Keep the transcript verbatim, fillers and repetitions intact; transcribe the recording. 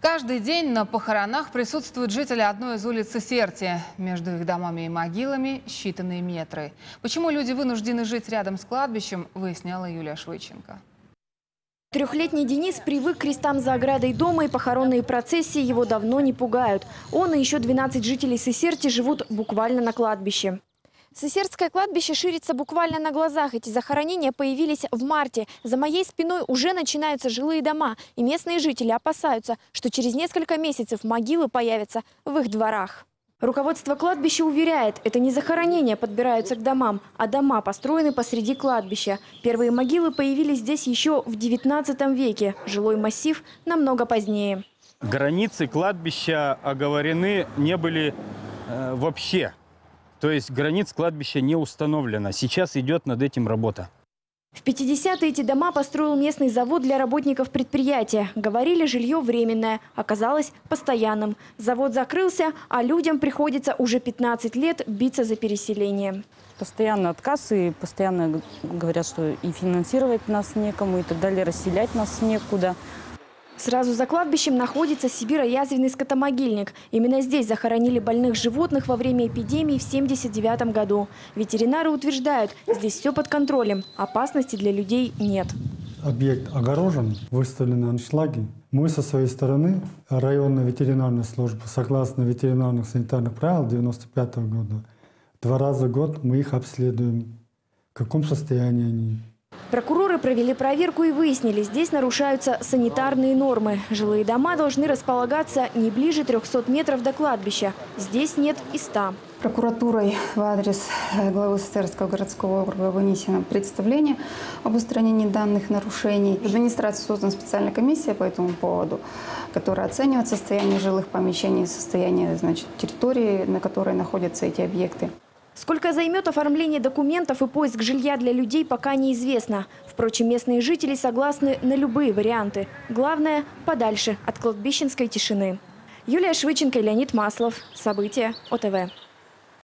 Каждый день на похоронах присутствуют жители одной из улиц Сесерти. Между их домами и могилами считанные метры. Почему люди вынуждены жить рядом с кладбищем, выясняла Юлия Швыченко. Трехлетний Денис привык к крестам за оградой дома, и похоронные процессии его давно не пугают. Он и еще двенадцать жителей Сесерти живут буквально на кладбище. Сесертское кладбище ширится буквально на глазах. Эти захоронения появились в марте. За моей спиной уже начинаются жилые дома. И местные жители опасаются, что через несколько месяцев могилы появятся в их дворах. Руководство кладбища уверяет, это не захоронения подбираются к домам, а дома построены посреди кладбища. Первые могилы появились здесь еще в девятнадцатом веке. Жилой массив намного позднее. Границы кладбища оговорены не были э, вообще. То есть границ кладбища не установлено. Сейчас идет над этим работа. В пятидесятые эти дома построил местный завод для работников предприятия. Говорили, жилье временное, оказалось постоянным. Завод закрылся, а людям приходится уже пятнадцать лет биться за переселение. Постоянно отказ, и постоянно говорят, что и финансировать нас некому, и так далее, расселять нас некуда. Сразу за кладбищем находится сибиро-язвенный скотомогильник. Именно здесь захоронили больных животных во время эпидемии в семьдесят девятом году. Ветеринары утверждают, здесь все под контролем, опасности для людей нет. Объект огорожен, выставлены аншлаги. Мы со своей стороны, районная ветеринарная служба, согласно ветеринарных санитарных правил девяносто пятого года, два раза в год мы их обследуем, в каком состоянии они. Прокуроры провели проверку и выяснили, здесь нарушаются санитарные нормы. Жилые дома должны располагаться не ближе трёхсот метров до кладбища. Здесь нет и ста. Прокуратурой в адрес главы Сесертского городского округа вынесено представление об устранении данных нарушений. В администрации создана специальная комиссия по этому поводу, которая оценивает состояние жилых помещений, состояние, значит, территории, на которой находятся эти объекты. Сколько займет оформление документов и поиск жилья для людей, пока неизвестно. Впрочем, местные жители согласны на любые варианты. Главное – подальше от кладбищенской тишины. Юлия Швыченко и Леонид Маслов. События ОТВ.